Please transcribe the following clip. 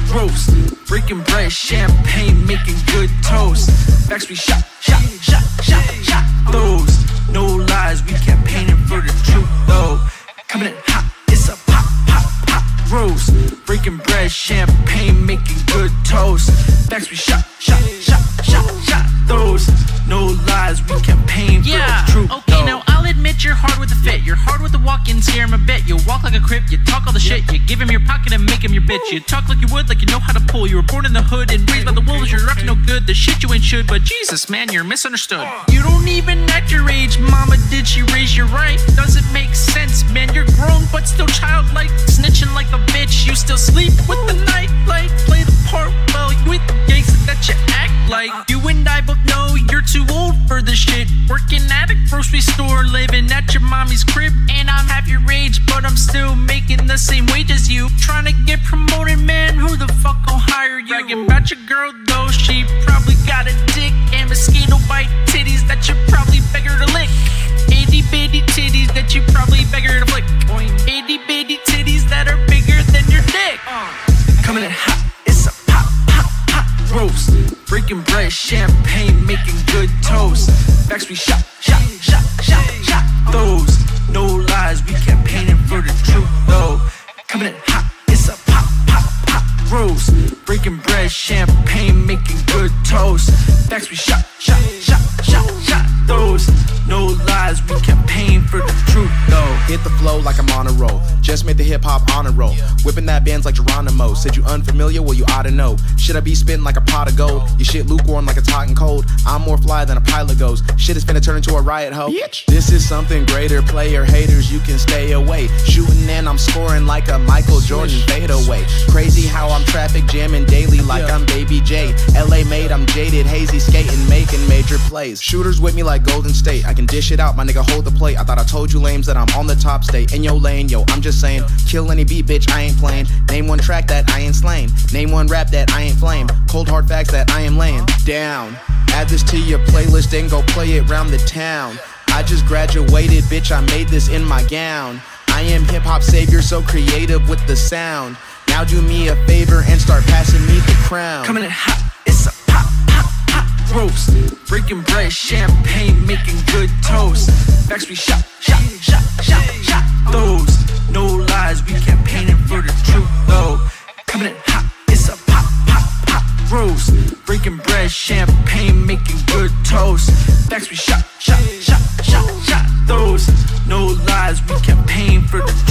roast. Breaking bread, champagne, making good toast. Facts we shot those. No lies, we campaigning for the truth though. Coming in hot, it's a pop roast. Breaking bread, champagne, making good toast. Facts we shot those. No lies, we campaign for the truth. Okay, now I'll admit you're hard with the fit. You're hard with the walk-in, scare him a bit. You walk like a crip, you talk all the shit. You give him your pocket and make him your bitch. You talk like you would, like you know how to pull. You were born in the hood and raised by the wolves. You're up to no good, the shit you ain't should. But Jesus, man, you're misunderstood. You don't even act your age. Mama, did she raise you right? Doesn't make sense, man. You're grown but still childlike. Snitching like a bitch. You still sleep with the nightlight. Play the part well, you with the gangster that you act like. You and I both know you're too old for this shit. Working at a grocery store, living at your mommy's crib. And I'm half your age, but I'm still making the same wage as you. Trying to get promoted, man, who the fuck gon' hire you? Bragging about your girl though, she probably got a dick and mosquito bite titties that you probably beg her to lick. Itty bitty titties that you probably beg her to flick. Itty bitty titties that are bigger than your dick. Coming in hot, it's a pop roast. Breaking bread, champagne, making good toast. Facts we shot those. No lies, we campaigning for the truth though. Coming in hot, it's a pop roast. Breaking bread, champagne, making good toast. Facts we shot those. No lies, we campaign for the truth though. Hit the flow like I'm on a roll. Just made the hip hop honor roll. Whipping that bands like Geronimo. Said you unfamiliar, well you oughta know. Should I be spitting like a pot of gold? Your shit lukewarm like it's hot and cold. I'm more fly than a pile of ghosts. Shit is finna turn into a riot, ho. This is something greater. Player haters, you can stay away. Shooting and I'm scoring like a Michael Jordan fadeaway. Crazy how I'm traffic jamming daily like I'm Baby J. LA made, I'm jaded, hazy skating, making major plays. Shooters with me like Golden State. I can dish it out, my nigga hold the plate. I thought I told you lames that I'm on the top, stay in your lane. Yo, I'm just saying, kill any beat, bitch, I ain't playing. Name one track that I ain't slain. Name one rap that I ain't flame. Cold hard facts that I am laying down. Add this to your playlist and go play it round the town. I just graduated, bitch, I made this in my gown. I am hip hop savior, so creative with the sound. Now do me a favor and start passing me the crown. Coming in hot, it's a pop roast. Breaking bread, champagne, making good toast. Facts we shot those. No lies, we campaigning for the truth though. Coming in hot, it's a pop roast. Breaking bread, champagne, making good toast. Facts we shot those. No lies, we campaign for the truth.